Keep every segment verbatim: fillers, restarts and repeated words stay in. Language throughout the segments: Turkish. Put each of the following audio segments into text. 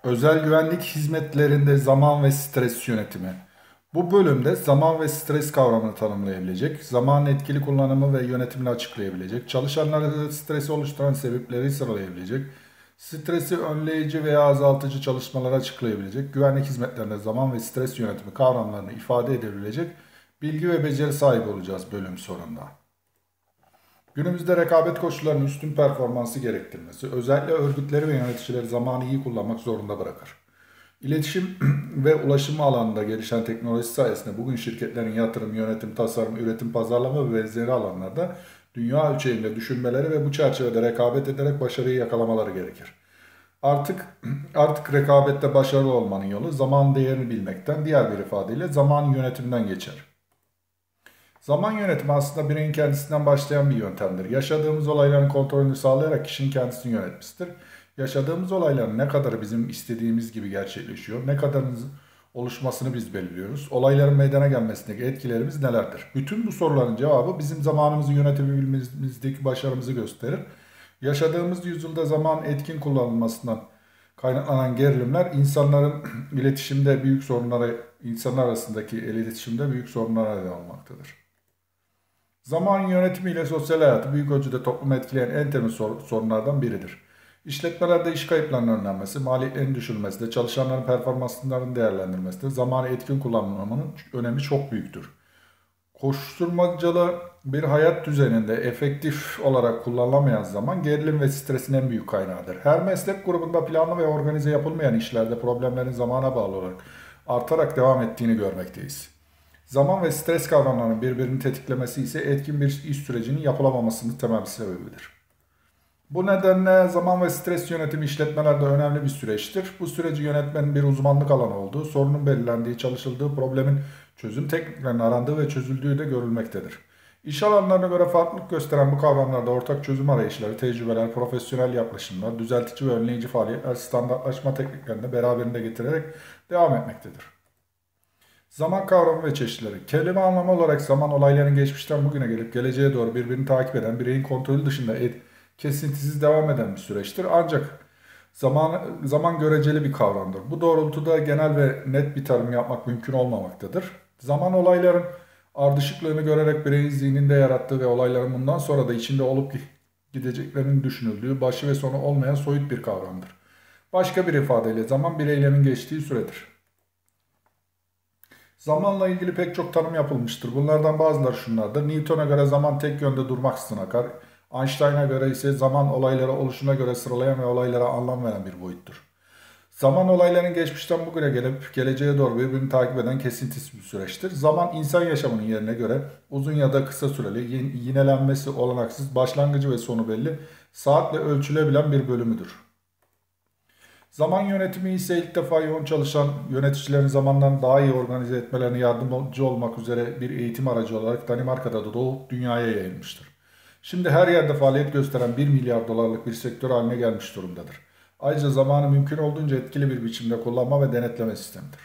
Özel güvenlik hizmetlerinde zaman ve stres yönetimi. Bu bölümde zaman ve stres kavramını tanımlayabilecek, zamanın etkili kullanımı ve yönetimini açıklayabilecek, çalışanlarda stresi oluşturan sebepleri sıralayabilecek, stresi önleyici veya azaltıcı çalışmaları açıklayabilecek, güvenlik hizmetlerinde zaman ve stres yönetimi kavramlarını ifade edebilecek bilgi ve beceri sahibi olacağız bölüm sonunda. Günümüzde rekabet koşullarının üstün performansı gerektirmesi, özellikle örgütleri ve yöneticileri zamanı iyi kullanmak zorunda bırakır. İletişim ve ulaşım alanında gelişen teknoloji sayesinde bugün şirketlerin yatırım, yönetim, tasarım, üretim, pazarlama ve benzeri alanlarda dünya ölçeğinde düşünmeleri ve bu çerçevede rekabet ederek başarıyı yakalamaları gerekir. Artık artık rekabette başarılı olmanın yolu zaman değerini bilmekten, diğer bir ifadeyle zaman yönetiminden geçer. Zaman yönetimi aslında bireyin kendisinden başlayan bir yöntemdir. Yaşadığımız olayların kontrolünü sağlayarak kişinin kendisini yönetmesidir. Yaşadığımız olayların ne kadarı bizim istediğimiz gibi gerçekleşiyor, ne kadarının oluşmasını biz belirliyoruz. Olayların meydana gelmesindeki etkilerimiz nelerdir? Bütün bu soruların cevabı bizim zamanımızı yönetebilmemizdeki başarımızı gösterir. Yaşadığımız yüzyılda zaman etkin kullanılmasından kaynaklanan gerilimler insanların iletişimde büyük sorunlara, insanlar arasındaki iletişimde büyük sorunlara neden olmaktadır. Zaman yönetimiyle sosyal hayatı büyük ölçüde toplumu etkileyen en temel sorunlardan biridir. İşletmelerde iş kayıplarının önlenmesi, maliyetlerin düşürülmesi de çalışanların performanslarının değerlendirilmesi de zamanı etkin kullanmanın önemi çok büyüktür. Koşturmacalı bir hayat düzeninde efektif olarak kullanılamayan zaman gerilim ve stresin en büyük kaynağıdır. Her meslek grubunda planlı ve organize yapılmayan işlerde problemlerin zamana bağlı olarak artarak devam ettiğini görmekteyiz. Zaman ve stres kavramlarının birbirini tetiklemesi ise etkin bir iş sürecinin yapılamamasının temel bir sebebidir. Bu nedenle zaman ve stres yönetimi işletmelerde önemli bir süreçtir. Bu süreci yönetmenin bir uzmanlık alanı olduğu, sorunun belirlendiği, çalışıldığı, problemin çözüm tekniklerinin arandığı ve çözüldüğü de görülmektedir. İş alanlarına göre farklılık gösteren bu kavramlarda ortak çözüm arayışları, tecrübeler, profesyonel yaklaşımlar, düzeltici ve önleyici faaliyetler, standartlaşma tekniklerini beraberinde getirerek devam etmektedir. Zaman kavramı ve çeşitleri. Kelime anlamı olarak zaman olayların geçmişten bugüne gelip geleceğe doğru birbirini takip eden, bireyin kontrolü dışında et, kesintisiz devam eden bir süreçtir. Ancak zaman, zaman göreceli bir kavramdır. Bu doğrultuda genel ve net bir tanım yapmak mümkün olmamaktadır. Zaman olayların ardışıklığını görerek bireyin zihninde yarattığı ve olayların bundan sonra da içinde olup gideceklerinin düşünüldüğü, başı ve sonu olmayan soyut bir kavramdır. Başka bir ifadeyle zaman bir eylemin geçtiği süredir. Zamanla ilgili pek çok tanım yapılmıştır. Bunlardan bazıları şunlardır. Newton'a göre zaman tek yönde durmaksızın akar. Einstein'a göre ise zaman olayları oluşuna göre sıralayan ve olaylara anlam veren bir boyuttur. Zaman olayların geçmişten bugüne gelip geleceğe doğru birbirini takip eden kesintisiz bir süreçtir. Zaman insan yaşamının yerine göre uzun ya da kısa süreli, yinelenmesi olanaksız, başlangıcı ve sonu belli, saatle ölçülebilen bir bölümüdür. Zaman yönetimi ise ilk defa yoğun çalışan yöneticilerin zamanlarını daha iyi organize etmelerine yardımcı olmak üzere bir eğitim aracı olarak Danimarka'da da doğup dünyaya yayılmıştır. Şimdi her yerde faaliyet gösteren bir milyar dolarlık bir sektör haline gelmiş durumdadır. Ayrıca zamanı mümkün olduğunca etkili bir biçimde kullanma ve denetleme sistemidir.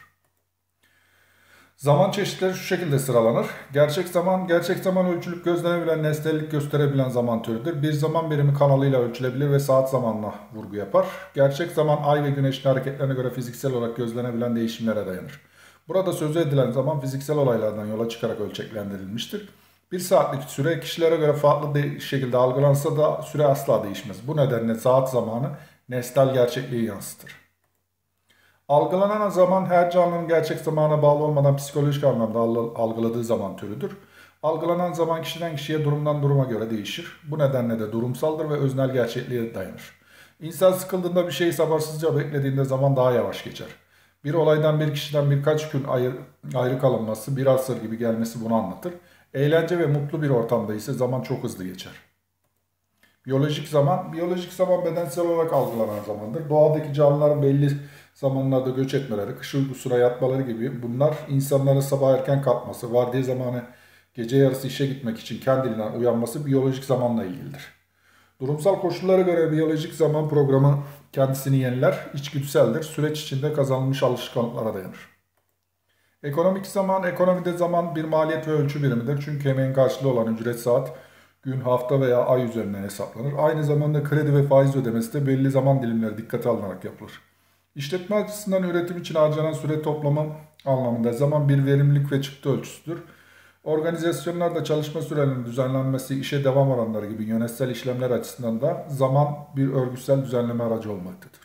Zaman çeşitleri şu şekilde sıralanır. Gerçek zaman, gerçek zaman ölçülüp gözlenebilen, nesnellik gösterebilen zaman türüdür. Bir zaman birimi kanalıyla ölçülebilir ve saat zamanına vurgu yapar. Gerçek zaman ay ve güneşin hareketlerine göre fiziksel olarak gözlenebilen değişimlere dayanır. Burada sözü edilen zaman fiziksel olaylardan yola çıkarak ölçeklendirilmiştir. Bir saatlik süre kişilere göre farklı şekilde algılansa da süre asla değişmez. Bu nedenle saat zamanı nesnel gerçekliği yansıtır. Algılanan zaman her canlının gerçek zamana bağlı olmadan psikolojik anlamda algıladığı zaman türüdür. Algılanan zaman kişiden kişiye, durumdan duruma göre değişir. Bu nedenle de durumsaldır ve öznel gerçekliğe dayanır. İnsan sıkıldığında bir şeyi sabırsızca beklediğinde zaman daha yavaş geçer. Bir olaydan bir kişiden birkaç gün ayrı, ayrı kalınması, bir asır gibi gelmesi bunu anlatır. Eğlence ve mutlu bir ortamda ise zaman çok hızlı geçer. Biyolojik zaman, biyolojik zaman bedensel olarak algılanan zamandır. Doğadaki canlıların belli zamanlarda göç etmeleri, kış uykusuna yatmaları gibi bunlar insanların sabah erken kalkması, vardiya zamanı gece yarısı işe gitmek için kendiliğinden uyanması biyolojik zamanla ilgilidir. Durumsal koşullara göre biyolojik zaman programı kendisini yeniler, içgüdüseldir, süreç içinde kazanılmış alışkanlıklara dayanır. Ekonomik zaman, ekonomide zaman bir maliyet ve ölçü birimidir. Çünkü emeğin karşılığı olan ücret saat, gün, hafta veya ay üzerinden hesaplanır. Aynı zamanda kredi ve faiz ödemesi de belli zaman dilimleri dikkate alınarak yapılır. İşletme açısından üretim için harcanan süre toplamı anlamında zaman bir verimlilik ve çıktı ölçüsüdür. Organizasyonlarda çalışma sürelerinin düzenlenmesi, işe devam oranları gibi yönetsel işlemler açısından da zaman bir örgüsel düzenleme aracı olmaktadır.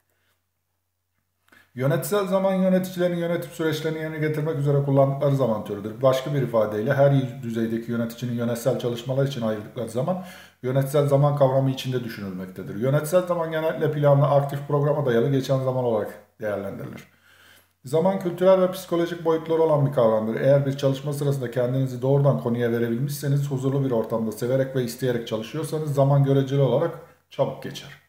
Yönetsel zaman yöneticilerin yönetim süreçlerini yerine getirmek üzere kullandıkları zaman türüdür. Başka bir ifadeyle her düzeydeki yöneticinin yönetsel çalışmalar için ayırdıkları zaman yönetsel zaman kavramı içinde düşünülmektedir. Yönetsel zaman genellikle planlı, aktif programa dayalı geçen zaman olarak değerlendirilir. Zaman kültürel ve psikolojik boyutları olan bir kavramdır. Eğer bir çalışma sırasında kendinizi doğrudan konuya verebilmişseniz, huzurlu bir ortamda severek ve isteyerek çalışıyorsanız zaman göreceli olarak çabuk geçer.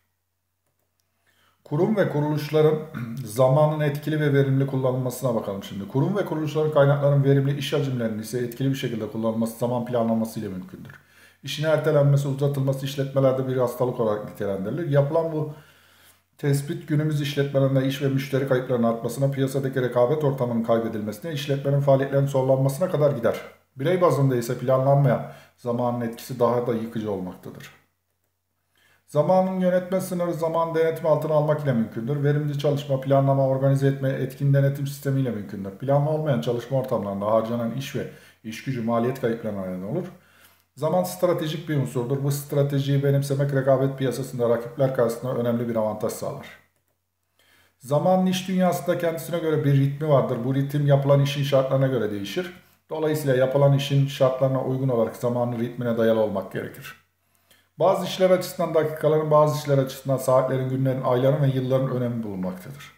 Kurum ve kuruluşların zamanın etkili ve verimli kullanılmasına bakalım şimdi. Kurum ve kuruluşların kaynakların verimli iş hacimlerinin ise etkili bir şekilde kullanılması zaman planlaması ile mümkündür. İşin ertelenmesi, uzatılması işletmelerde bir hastalık olarak nitelendirilir. Yapılan bu tespit günümüz işletmelerinde iş ve müşteri kayıplarının artmasına, piyasadaki rekabet ortamının kaybedilmesine, işletmenin faaliyetlerinin zorlanmasına kadar gider. Birey bazında ise planlanmayan zamanın etkisi daha da yıkıcı olmaktadır. Zamanın yönetme sınırı zaman denetimi altına almak ile mümkündür. Verimli çalışma, planlama, organize etme, etkin denetim sistemi ile mümkündür. Planlı olmayan çalışma ortamlarında harcanan iş ve iş gücü maliyet kayıplarına neden olur. Zaman stratejik bir unsurdur. Bu stratejiyi benimsemek rekabet piyasasında rakipler karşısında önemli bir avantaj sağlar. Zamanın iş dünyasında kendisine göre bir ritmi vardır. Bu ritim yapılan işin şartlarına göre değişir. Dolayısıyla yapılan işin şartlarına uygun olarak zamanın ritmine dayalı olmak gerekir. Bazı işler açısından dakikaların, bazı işler açısından saatlerin, günlerin, ayların ve yılların önemi bulunmaktadır.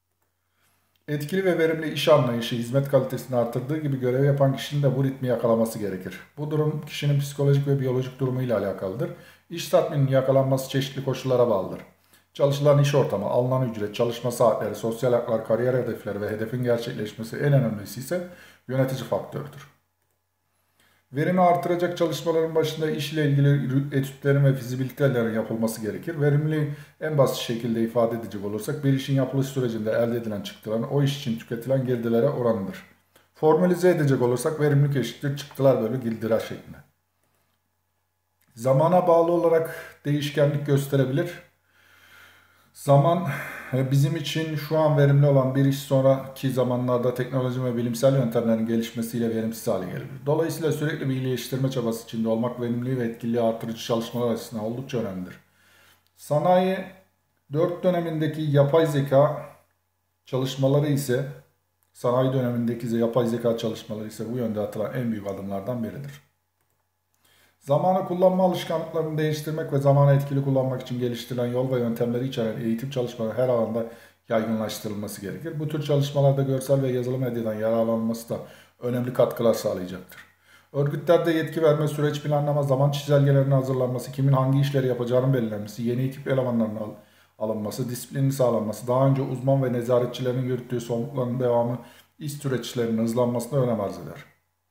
Etkili ve verimli iş anlayışı hizmet kalitesini artırdığı gibi görev yapan kişinin de bu ritmi yakalaması gerekir. Bu durum kişinin psikolojik ve biyolojik durumu ile alakalıdır. İş tatmininin yakalanması çeşitli koşullara bağlıdır. Çalışılan iş ortamı, alınan ücret, çalışma saatleri, sosyal haklar, kariyer hedefleri ve hedefin gerçekleşmesi en önemlisi ise yönetici faktörüdür. Verimi artıracak çalışmaların başında iş ile ilgili etütlerin ve fizibilitelerin yapılması gerekir. Verimli en basit şekilde ifade edecek olursak bir işin yapılış sürecinde elde edilen çıktıların o iş için tüketilen girdilere oranıdır. Formalize edecek olursak verimlilik eşittir çıktılar bölü girdiler şeklinde. Zamana bağlı olarak değişkenlik gösterebilir. Zaman bizim için şu an verimli olan bir iş sonraki zamanlarda teknoloji ve bilimsel yöntemlerin gelişmesiyle verimsiz hale gelir. Dolayısıyla sürekli bir iyileştirme çabası içinde olmak verimliliği ve etkililiği artırıcı çalışmalar açısından oldukça önemlidir. Sanayi dört dönemindeki yapay zeka çalışmaları ise sanayi dönemindeki yapay zeka çalışmaları ise bu yönde atılan en büyük adımlardan biridir. Zamanı kullanma alışkanlıklarını değiştirmek ve zamanı etkili kullanmak için geliştirilen yol ve yöntemleri içeren eğitim çalışmaları her alanda yaygınlaştırılması gerekir. Bu tür çalışmalarda görsel ve yazılı medyadan yararlanılması da önemli katkılar sağlayacaktır. Örgütlerde yetki verme, süreç planlama, zaman çizelgelerinin hazırlanması, kimin hangi işleri yapacağının belirlenmesi, yeni ekip elemanlarının al alınması, disiplinin sağlanması, daha önce uzman ve nezaretçilerin yürüttüğü sorumlulukların devamı, iş süreçlerinin hızlanmasına önem arz eder.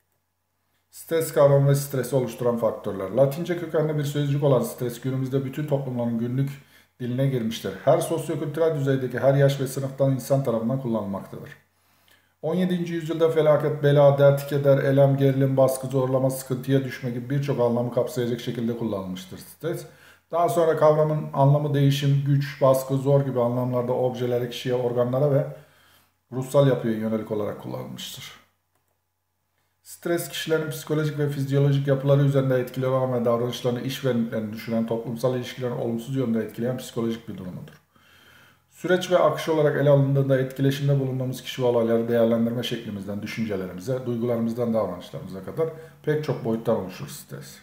Stres kavramı ve stresi oluşturan faktörler. Latince kökenli bir sözcük olan stres günümüzde bütün toplumların günlük diline girmiştir. Her sosyokültürel düzeydeki her yaş ve sınıftan insan tarafından kullanılmaktadır. on yedinci yüzyılda felaket, bela, dert, keder, elem, gerilim, baskı, zorlama, sıkıntıya düşme gibi birçok anlamı kapsayacak şekilde kullanılmıştır stres. Daha sonra kavramın anlamı değişim, güç, baskı, zor gibi anlamlarda objelere, kişiye, organlara ve ruhsal yapıya yönelik olarak kullanılmıştır. Stres kişilerin psikolojik ve fizyolojik yapıları üzerinde etkili olan ve davranışlarını, işverenlerini düşüren, toplumsal ilişkilerini olumsuz yönde etkileyen psikolojik bir durumudur. Süreç ve akış olarak ele alındığında etkileşimde bulunduğumuz kişi ve olayları değerlendirme şeklimizden düşüncelerimize, duygularımızdan davranışlarımıza kadar pek çok boyuttan oluşur stres.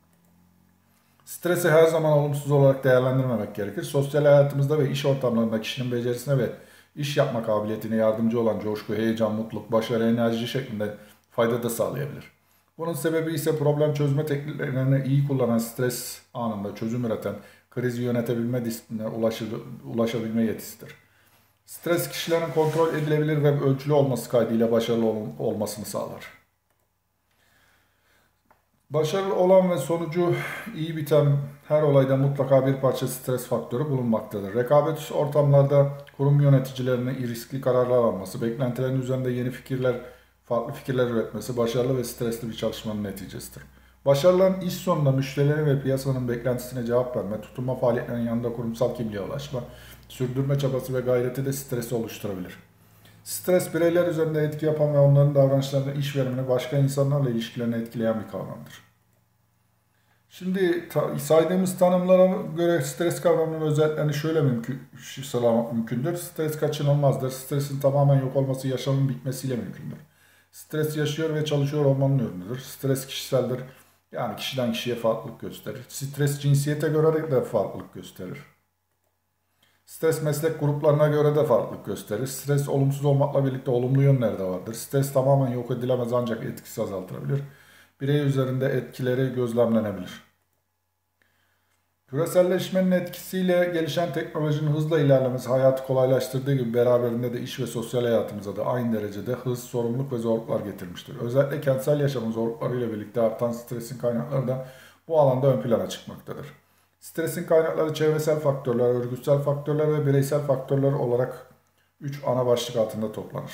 Stresi her zaman olumsuz olarak değerlendirmemek gerekir. Sosyal hayatımızda ve iş ortamlarında kişinin becerisine ve iş yapma kabiliyetine yardımcı olan coşku, heyecan, mutluluk, başarı, enerji şeklinde fayda da sağlayabilir. Bunun sebebi ise problem çözme tekniklerini iyi kullanan, stres anında çözüm üreten, krizi yönetebilme disipline ulaşabilme yetisidir. Stres kişilerin kontrol edilebilir ve ölçülü olması kaydıyla başarılı olmasını sağlar. Başarılı olan ve sonucu iyi biten her olayda mutlaka bir parça stres faktörü bulunmaktadır. Rekabet ortamlarda kurum yöneticilerinin riskli kararlar alması, beklentilerin üzerinde yeni fikirler, farklı fikirler üretmesi başarılı ve stresli bir çalışmanın neticesidir. Başarıların iş sonunda müşterilerin ve piyasanın beklentisine cevap verme, tutunma faaliyetlerinin yanında kurumsal kimliğe ulaşma, sürdürme çabası ve gayreti de stresi oluşturabilir. Stres bireyler üzerinde etki yapan ve onların davranışlarını, iş verimini, başka insanlarla ilişkilerini etkileyen bir kavramdır. Şimdi ta, saydığımız tanımlara göre stres kavramının özelliklerini şöyle mümkün, sıralamak mümkündür. Stres kaçınılmazdır. Stresin tamamen yok olması yaşamın bitmesiyle mümkündür. Stres yaşıyor ve çalışıyor olmanın ürünüdür. Stres kişiseldir. Yani kişiden kişiye farklılık gösterir. Stres cinsiyete göre de farklılık gösterir. Stres meslek gruplarına göre de farklılık gösterir. Stres olumsuz olmakla birlikte olumlu yönleri de vardır. Stres tamamen yok edilemez ancak etkisi azaltılabilir. Birey üzerinde etkileri gözlemlenebilir. Küreselleşmenin etkisiyle gelişen teknolojinin hızla ilerlemesi hayatı kolaylaştırdığı gibi beraberinde de iş ve sosyal hayatımıza da aynı derecede hız, sorumluluk ve zorluklar getirmiştir. Özellikle kentsel yaşamın zorluklarıyla birlikte artan stresin kaynakları da bu alanda ön plana çıkmaktadır. Stresin kaynakları çevresel faktörler, örgütsel faktörler ve bireysel faktörler olarak üç ana başlık altında toplanır.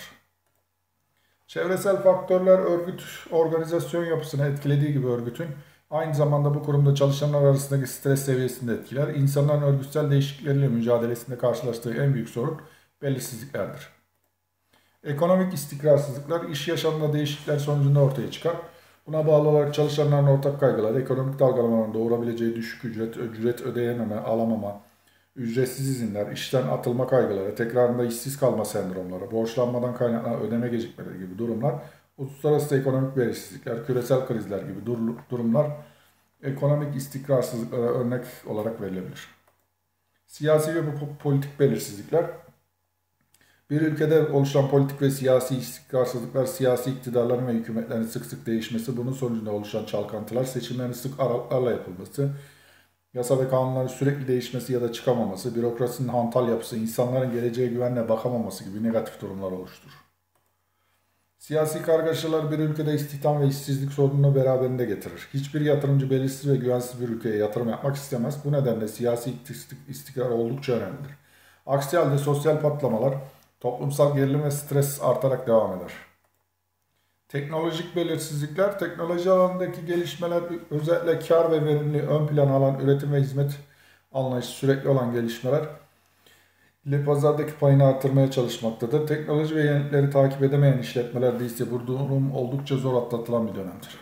Çevresel faktörler örgüt organizasyon yapısını etkilediği gibi örgütün aynı zamanda bu kurumda çalışanlar arasındaki stres seviyesini de etkiler. İnsanların örgütsel değişiklikleriyle mücadelesinde karşılaştığı en büyük sorun belirsizliklerdir. Ekonomik istikrarsızlıklar iş yaşamında değişiklikler sonucunda ortaya çıkar. Buna bağlı olarak çalışanların ortak kaygıları, ekonomik dalgalanmaların doğurabileceği düşük ücret, ücret ödeyememe, alamama, ücretsiz izinler, işten atılma kaygıları, tekrarında işsiz kalma sendromları, borçlanmadan kaynaklanan ödeme gecikmeleri gibi durumlar, uluslararası ekonomik belirsizlikler, küresel krizler gibi durumlar ekonomik istikrarsızlıklara örnek olarak verilebilir. Siyasi ve politik belirsizlikler, bir ülkede oluşan politik ve siyasi istikrarsızlıklar, siyasi iktidarların ve hükümetlerin sık sık değişmesi, bunun sonucunda oluşan çalkantılar, seçimlerin sık aralıklarla yapılması, yasa ve kanunların sürekli değişmesi ya da çıkamaması, bürokrasinin hantal yapısı, insanların geleceğe güvenle bakamaması gibi negatif durumlar oluşturur. Siyasi kargaşalar bir ülkede istihdam ve işsizlik sorununu beraberinde getirir. Hiçbir yatırımcı belirsiz ve güvensiz bir ülkeye yatırım yapmak istemez. Bu nedenle siyasi istikrar oldukça önemlidir. Aksi halde sosyal patlamalar, toplumsal gerilim ve stres artarak devam eder. Teknolojik belirsizlikler, teknoloji alanındaki gelişmeler özellikle kar ve verimliliği ön plana alan üretim ve hizmet anlayışı sürekli olan gelişmeler ile pazardaki payını artırmaya çalışmaktadır. Teknoloji ve yenilikleri takip edemeyen işletmelerde ise bu durum oldukça zor atlatılan bir dönemdir.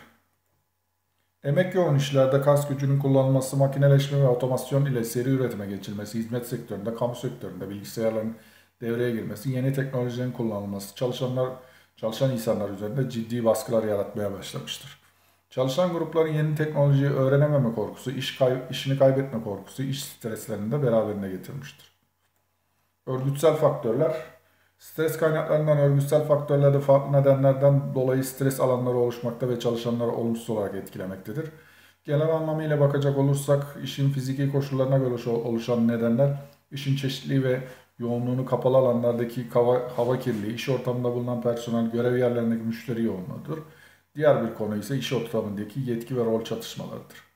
Emek yoğun işlerde kas gücünün kullanılması, makineleşme ve otomasyon ile seri üretime geçilmesi, hizmet sektöründe, kamu sektöründe bilgisayarların devreye girmesi, yeni teknolojilerin kullanılması, çalışanlar, çalışan insanlar üzerinde ciddi baskılar yaratmaya başlamıştır. Çalışan grupların yeni teknolojiyi öğrenememe korkusu, iş kay işini kaybetme korkusu, iş streslerini de beraberinde getirmiştir. Örgütsel faktörler, stres kaynaklarından örgütsel faktörlerde farklı nedenlerden dolayı stres alanları oluşmakta ve çalışanları olumsuz olarak etkilemektedir. Genel anlamıyla bakacak olursak işin fiziki koşullarına göre oluşan nedenler, işin çeşitliliği ve yoğunluğunu kapalı alanlardaki hava, hava kirliliği, iş ortamında bulunan personel, görev yerlerindeki müşteri yoğunluğudur. Diğer bir konu ise iş ortamındaki yetki ve rol çatışmalarıdır.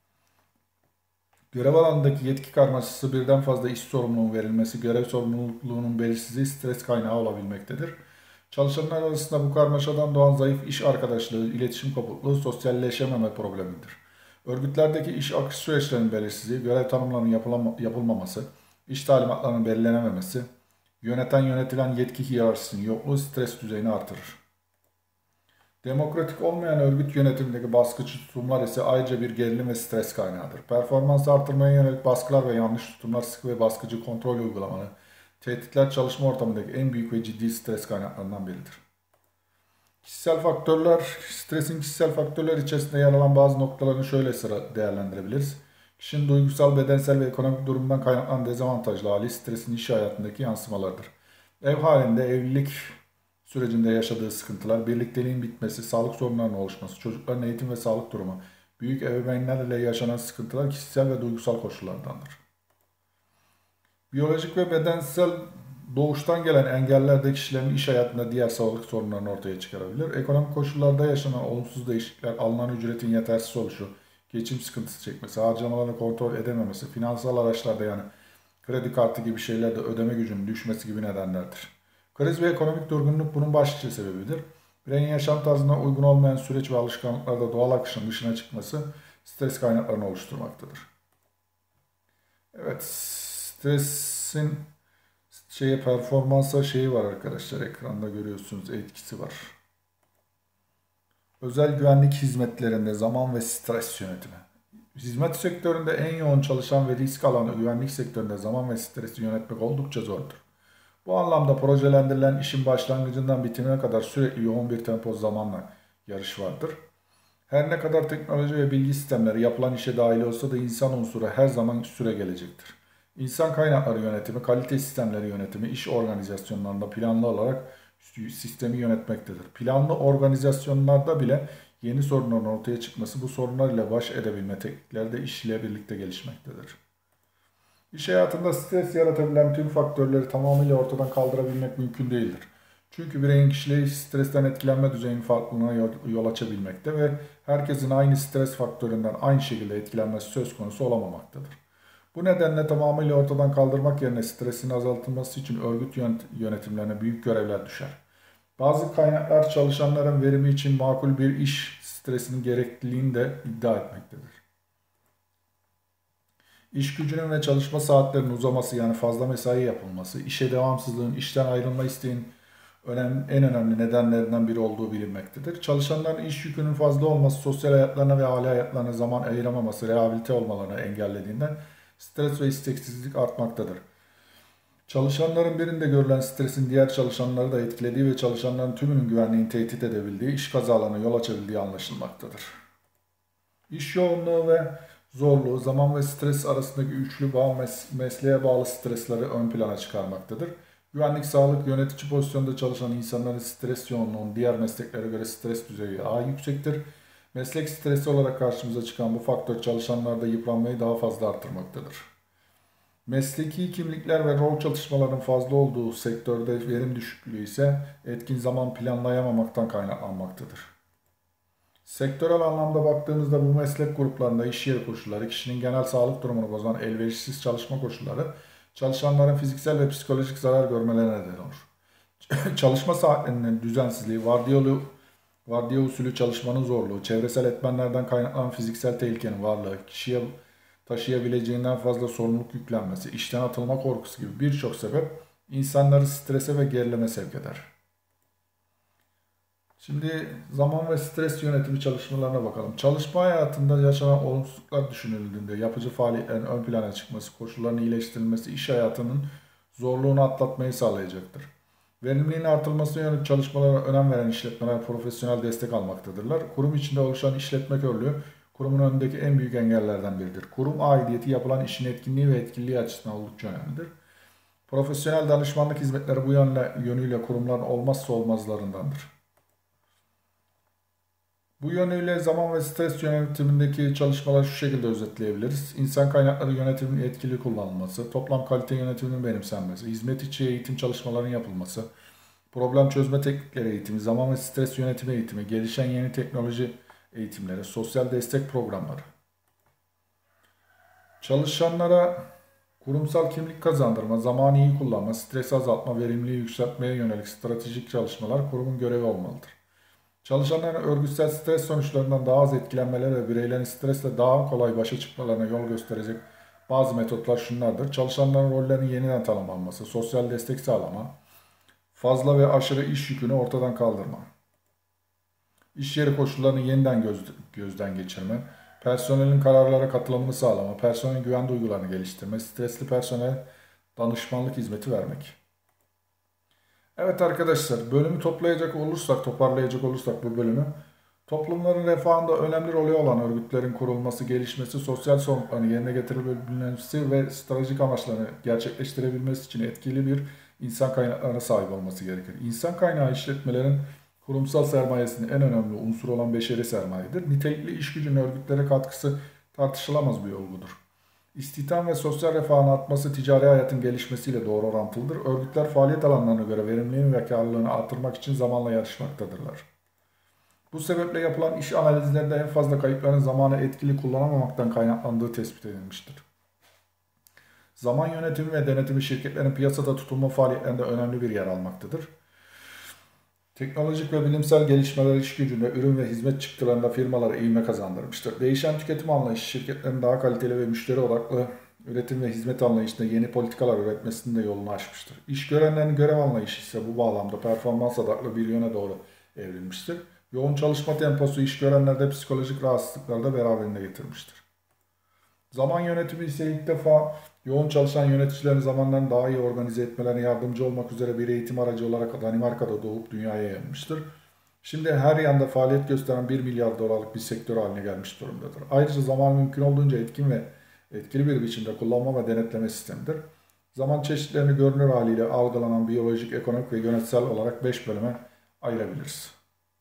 Görev alanındaki yetki karmaşası, birden fazla iş sorumluluğunun verilmesi, görev sorumluluğunun belirsizliği stres kaynağı olabilmektedir. Çalışanlar arasında bu karmaşadan doğan zayıf iş arkadaşlığı, iletişim kopukluğu, sosyalleşememe problemidir. Örgütlerdeki iş akış süreçlerinin belirsizliği, görev tanımlarının yapılmaması, iş talimatlarının belirlenememesi, yöneten yönetilen yetki hiyerarşisinin yokluğu stres düzeyini artırır. Demokratik olmayan örgüt yönetimindeki baskıcı tutumlar ise ayrıca bir gerilim ve stres kaynağıdır. Performans artırmaya yönelik baskılar ve yanlış tutumlar, sıkı ve baskıcı kontrol uygulamaları, tehditler çalışma ortamındaki en büyük ve ciddi stres kaynaklarından biridir. Kişisel faktörler, stresin kişisel faktörler içerisinde yer alan bazı noktalarını şöyle sıra değerlendirebiliriz. Kişinin duygusal, bedensel ve ekonomik durumundan kaynaklanan dezavantajlı hali stresin iş hayatındaki yansımalarıdır. Ev halinde evlilik sürecinde yaşadığı sıkıntılar, birlikteliğin bitmesi, sağlık sorunlarının oluşması, çocukların eğitim ve sağlık durumu, büyük ebeveynlerle yaşanan sıkıntılar kişisel ve duygusal koşullardandır. Biyolojik ve bedensel doğuştan gelen engeller de kişilerin iş hayatında diğer sağlık sorunlarını ortaya çıkarabilir. Ekonomik koşullarda yaşanan olumsuz değişiklikler, alınan ücretin yetersiz oluşu, geçim sıkıntısı çekmesi, harcamalarını kontrol edememesi, finansal araçlarda yani kredi kartı gibi şeylerde ödeme gücünün düşmesi gibi nedenlerdir. Kriz ve ekonomik durgunluk bunun başlıca sebebidir. Bireyin yaşam tarzına uygun olmayan süreç ve alışkanlıklarda doğal akışın dışına çıkması stres kaynaklarını oluşturmaktadır. Evet, stres stresin şeye performansa şeyi var arkadaşlar, ekranda görüyorsunuz, etkisi var. Özel güvenlik hizmetlerinde zaman ve stres yönetimi. Hizmet sektöründe en yoğun çalışan ve risk alan güvenlik sektöründe zaman ve stresi yönetmek oldukça zordur. Bu anlamda projelendirilen işin başlangıcından bitimine kadar sürekli yoğun bir tempo zamanla yarış vardır. Her ne kadar teknoloji ve bilgi sistemleri yapılan işe dahil olsa da insan unsuru her zaman süre gelecektir. İnsan kaynakları yönetimi, kalite sistemleri yönetimi, iş organizasyonlarında planlı olarak sistemi yönetmektedir. Planlı organizasyonlarda bile yeni sorunların ortaya çıkması, bu sorunlar ile baş edebilme teknikleri de iş ile birlikte gelişmektedir. İş hayatında stres yaratabilen tüm faktörleri tamamıyla ortadan kaldırabilmek mümkün değildir. Çünkü bireyin kişiliği stresten etkilenme düzeyinin farklılığına yol açabilmekte ve herkesin aynı stres faktöründen aynı şekilde etkilenmesi söz konusu olamamaktadır. Bu nedenle tamamıyla ortadan kaldırmak yerine stresin azaltılması için örgüt yönetimlerine büyük görevler düşer. Bazı kaynaklar çalışanların verimi için makul bir iş stresinin gerekliliğini de iddia etmektedir. İş gücünün ve çalışma saatlerinin uzaması, yani fazla mesai yapılması, işe devamsızlığın, işten ayrılma isteğinin önemli, en önemli nedenlerinden biri olduğu bilinmektedir. Çalışanların iş yükünün fazla olması, sosyal hayatlarına ve aile hayatlarına zaman ayıramaması, rehabilite olmalarını engellediğinden stres ve isteksizlik artmaktadır. Çalışanların birinde görülen stresin diğer çalışanları da etkilediği ve çalışanların tümünün güvenliğini tehdit edebildiği, iş kazalarına yol açabildiği anlaşılmaktadır. İş yoğunluğu ve zorluğu, zaman ve stres arasındaki üçlü bağ mes mesleğe bağlı stresleri ön plana çıkarmaktadır. Güvenlik, sağlık, yönetici pozisyonda çalışan insanların stres yoğunluğunun diğer mesleklere göre stres düzeyi daha yüksektir. Meslek stresi olarak karşımıza çıkan bu faktör çalışanlarda yıpranmayı daha fazla artırmaktadır. Mesleki kimlikler ve rol çatışmalarının fazla olduğu sektörde verim düşüklüğü ise etkin zaman planlayamamaktan kaynaklanmaktadır. Sektörel anlamda baktığımızda bu meslek gruplarında iş yeri koşulları, kişinin genel sağlık durumunu bozan elverişsiz çalışma koşulları, çalışanların fiziksel ve psikolojik zarar görmelerine neden olur. Çalışma saatlerinin düzensizliği, vardiyalı, vardiya usulü çalışmanın zorluğu, çevresel etmenlerden kaynaklanan fiziksel tehlikenin varlığı, kişiye taşıyabileceğinden fazla sorumluluk yüklenmesi, işten atılma korkusu gibi birçok sebep insanları strese ve gerileme sevk eder. Şimdi zaman ve stres yönetimi çalışmalarına bakalım. Çalışma hayatında yaşanan olumsuzluklar düşünüldüğünde yapıcı faaliyetlerin ön plana çıkması, koşulların iyileştirilmesi iş hayatının zorluğunu atlatmayı sağlayacaktır. Verimliliğin artırılmasına yönelik çalışmalara önem veren işletmeler profesyonel destek almaktadırlar. Kurum içinde oluşan işletme körlüğü kurumun önündeki en büyük engellerden biridir. Kurum aidiyeti yapılan işin etkinliği ve etkinliği açısından oldukça önemlidir. Profesyonel danışmanlık hizmetleri bu yönle, yönüyle kurumların olmazsa olmazlarındandır. Bu yönüyle zaman ve stres yönetimindeki çalışmaları şu şekilde özetleyebiliriz. İnsan kaynakları yönetiminin etkili kullanılması, toplam kalite yönetiminin benimsenmesi, hizmet içi eğitim çalışmalarının yapılması, problem çözme teknikleri eğitimi, zaman ve stres yönetimi eğitimi, gelişen yeni teknoloji eğitimleri, sosyal destek programları. Çalışanlara kurumsal kimlik kazandırma, zamanı iyi kullanma, stresi azaltma, verimliliği yükseltmeye yönelik stratejik çalışmalar kurumun görevi olmalıdır. Çalışanların örgütsel stres sonuçlarından daha az etkilenmeleri ve bireylerin stresle daha kolay başa çıkmalarına yol gösterecek bazı metotlar şunlardır. Çalışanların rollerinin yeniden tanımlanması, sosyal destek sağlama, fazla ve aşırı iş yükünü ortadan kaldırma, iş yeri koşullarını yeniden göz, gözden geçirme, personelin kararlara katılımını sağlama, personelin güven duygularını geliştirme, stresli personel danışmanlık hizmeti vermek. Evet arkadaşlar, bölümü toplayacak olursak, toparlayacak olursak bu bölümü, toplumların refahında önemli rolü olan örgütlerin kurulması, gelişmesi, sosyal sorumluluklarını yerine getirebilmesi ve stratejik amaçlarını gerçekleştirebilmesi için etkili bir insan kaynaklarına sahip olması gerekir. İnsan kaynağı işletmelerin kurumsal sermayesinin en önemli unsuru olan beşeri sermayedir. Nitelikli iş gücünün örgütlere katkısı tartışılamaz bir olgudur. İstihdam ve sosyal refahın artması ticari hayatın gelişmesiyle doğru orantılıdır. Örgütler faaliyet alanlarına göre verimliliğini ve karlılığını artırmak için zamanla yarışmaktadırlar. Bu sebeple yapılan iş analizlerinde en fazla kayıpların zamanı etkili kullanamamaktan kaynaklandığı tespit edilmiştir. Zaman yönetimi ve denetimi şirketlerin piyasada tutulma faaliyetlerinde önemli bir yer almaktadır. Teknolojik ve bilimsel gelişmeler iş gücünde, ürün ve hizmet çıktılarında firmalara ivme kazandırmıştır. Değişen tüketim anlayışı şirketlerin daha kaliteli ve müşteri odaklı üretim ve hizmet anlayışında yeni politikalar üretmesinin de yolunu açmıştır. İş görenlerin görev anlayışı ise bu bağlamda performans odaklı bir yöne doğru evrilmiştir. Yoğun çalışma temposu iş görenlerde psikolojik rahatsızlıkları da beraberinde getirmiştir. Zaman yönetimi ise ilk defa yoğun çalışan yöneticilerin zamanlarını daha iyi organize etmelerine yardımcı olmak üzere bir eğitim aracı olarak Danimarka'da doğup dünyaya yayılmıştır. Şimdi her yanda faaliyet gösteren bir milyar dolarlık bir sektör haline gelmiş durumdadır. Ayrıca zaman mümkün olduğunca etkin ve etkili bir biçimde kullanma ve denetleme sistemidir. Zaman çeşitlerini görünür haliyle algılanan biyolojik, ekonomik ve yönetsel olarak beş bölüme ayırabiliriz.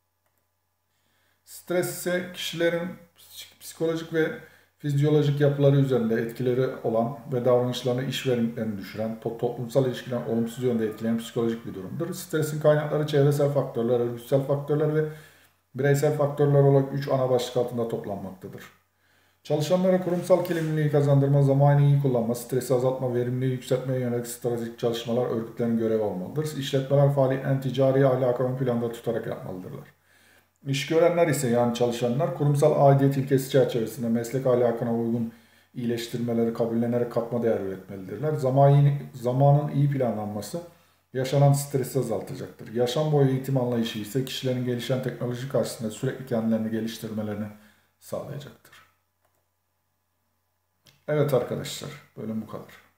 Stres ise kişilerin psikolojik ve fizyolojik yapıları üzerinde etkileri olan ve davranışlarını, iş verimlerini düşüren, toplumsal ilişkilerini olumsuz yönde etkileyen psikolojik bir durumdur. Stresin kaynakları çevresel faktörler, örgütsel faktörler ve bireysel faktörler olarak üç ana başlık altında toplanmaktadır. Çalışanlara kurumsal kimliği kazandırma, zamanı iyi kullanma, stresi azaltma, verimliliği yükseltmeye yönelik stratejik çalışmalar örgütlerin görevi olmalıdır. İşletmeler faaliyetlerini ticari ahlakı ön planda tutarak yapmalıdırlar. İş görenler ise yani çalışanlar kurumsal aidiyet ilkesi çerçevesinde meslek ahlakına uygun iyileştirmeleri kabullenerek katma değer üretmelidirler. Zamanın, zamanın iyi planlanması yaşanan stresi azaltacaktır. Yaşam boyu eğitim anlayışı ise kişilerin gelişen teknoloji karşısında sürekli kendilerini geliştirmelerini sağlayacaktır. Evet arkadaşlar, bölüm bu kadar.